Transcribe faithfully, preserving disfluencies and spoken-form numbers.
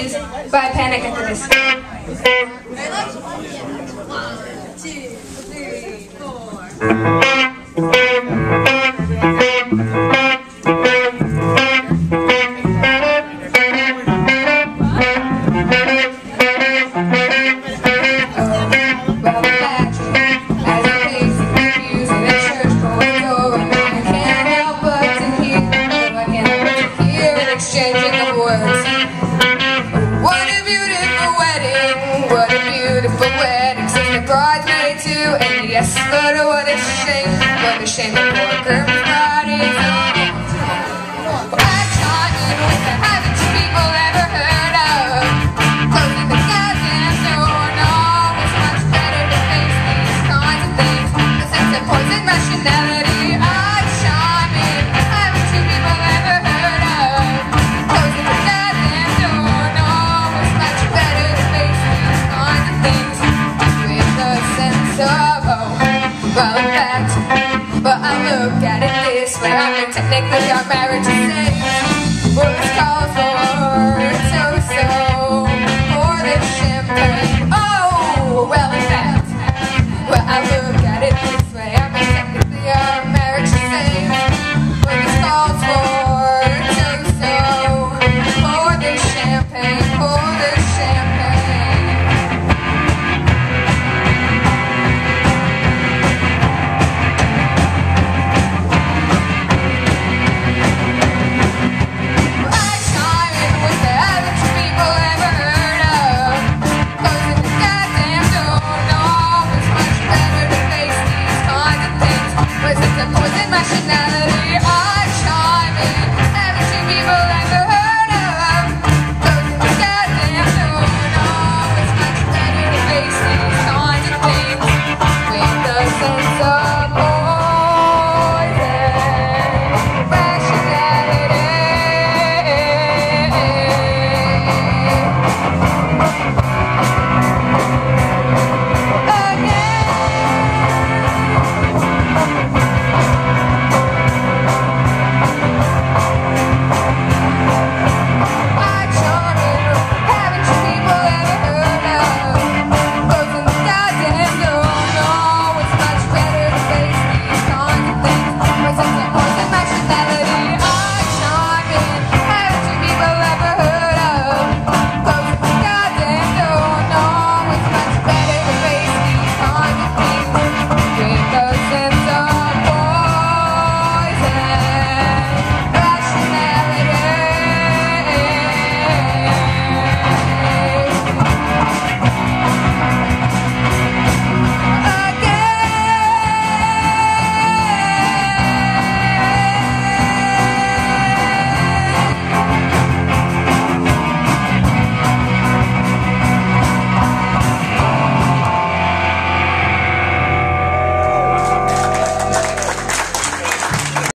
by Panic at the Disco. One, two, three, four. Exchanging of words. What a beautiful wedding, what a beautiful wedding. Sing the bridesmaid too, and yes, but what a shame, what a shame the poor groom's bride is on. I chime in with the haven't you people ever heard of? Closing the goddamn door, no, it's much better to face these kinds of things. Cause it's a poison rationality. I chime in, haven't you people ever heard of? Closing the goddamn door, no, it's much better to face these kinds of things with a sense of, oh, well, in fact, but I look at it this way. I mean, technically our marriage is